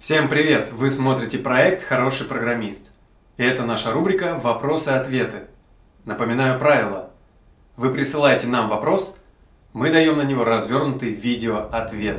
Всем привет! Вы смотрите проект «Хороший программист». И это наша рубрика «Вопросы-ответы». Напоминаю правила. Вы присылаете нам вопрос, мы даем на него развернутый видео-ответ.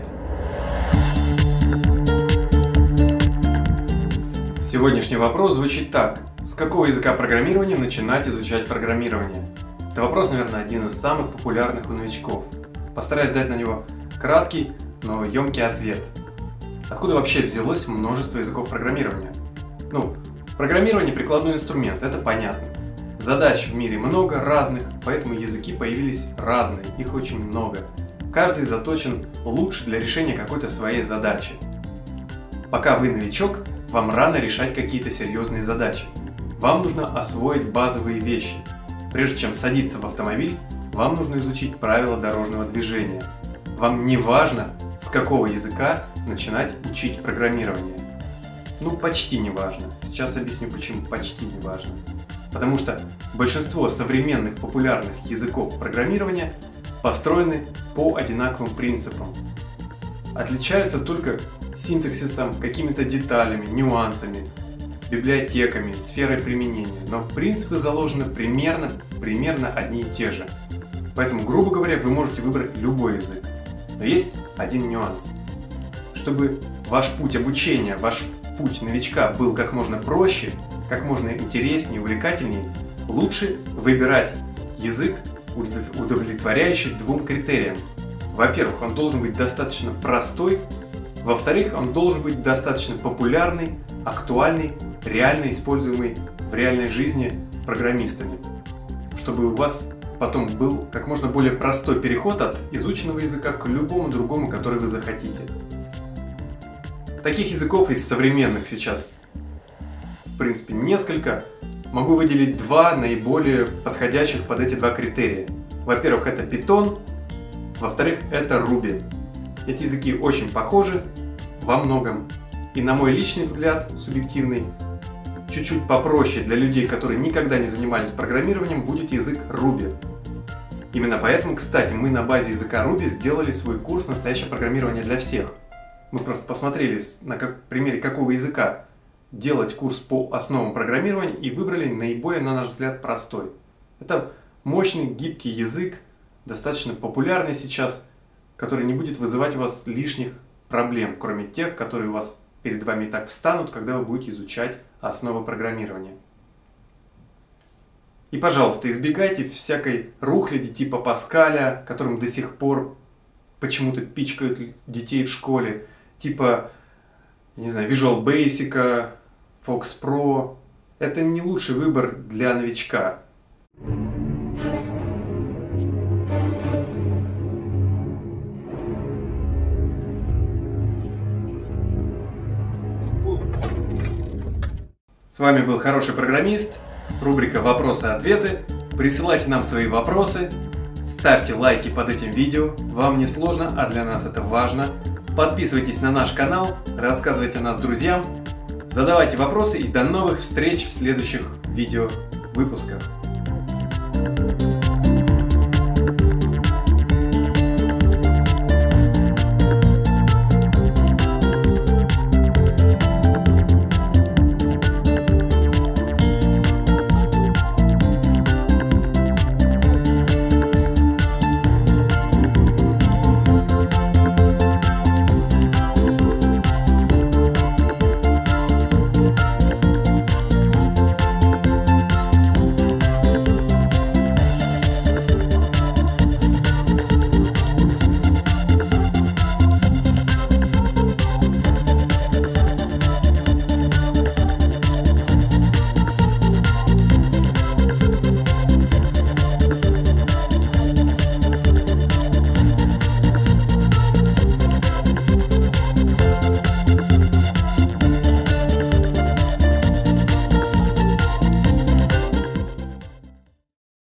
Сегодняшний вопрос звучит так. С какого языка программирования начинать изучать программирование? Это вопрос, наверное, один из самых популярных у новичков. Постараюсь дать на него краткий, но емкий ответ. Откуда вообще взялось множество языков программирования? Программирование – прикладной инструмент, это понятно. Задач в мире много разных, поэтому языки появились разные, их очень много. Каждый заточен лучше для решения какой-то своей задачи. Пока вы новичок, вам рано решать какие-то серьезные задачи. Вам нужно освоить базовые вещи. Прежде чем садиться в автомобиль, вам нужно изучить правила дорожного движения. Вам не важно, с какого языка начинать учить программирование. Почти не важно. Сейчас объясню, почему почти не важно. Потому что большинство современных популярных языков программирования построены по одинаковым принципам. Отличаются только синтаксисом, какими-то деталями, нюансами, библиотеками, сферой применения. Но принципы заложены примерно одни и те же. Поэтому, грубо говоря, вы можете выбрать любой язык. Но есть один нюанс. Чтобы ваш путь обучения, ваш путь новичка был как можно проще, как можно интереснее, увлекательнее, лучше выбирать язык, удовлетворяющий двум критериям. Во-первых, он должен быть достаточно простой. Во-вторых, он должен быть достаточно популярный, актуальный, реально используемый в реальной жизни программистами. Чтобы у вас потом был как можно более простой переход от изученного языка к любому другому, который вы захотите. Таких языков из современных сейчас, в принципе, несколько. Могу выделить два наиболее подходящих под эти два критерия. Во-первых, это Python, во-вторых, это Ruby. Эти языки очень похожи во многом. И на мой личный взгляд, субъективный, чуть-чуть попроще для людей, которые никогда не занимались программированием, будет язык Ruby. Именно поэтому, кстати, мы на базе языка Ruby сделали свой курс «Настоящее программирование для всех». Мы просто посмотрели, на примере какого языка делать курс по основам программирования и выбрали наиболее, на наш взгляд, простой. Это мощный, гибкий язык, достаточно популярный сейчас, который не будет вызывать у вас лишних проблем, кроме тех, которые у вас перед вами и так встанут, когда вы будете изучать основы программирования. И, пожалуйста, избегайте всякой рухляди типа Паскаля, которым до сих пор почему-то пичкают детей в школе, типа, не знаю, Visual Basic, Fox Pro. Это не лучший выбор для новичка. С вами был Хороший программист, рубрика «Вопросы-ответы». Присылайте нам свои вопросы, ставьте лайки под этим видео, вам не сложно, а для нас это важно. Подписывайтесь на наш канал, рассказывайте о нас друзьям, задавайте вопросы и до новых встреч в следующих видео выпусках.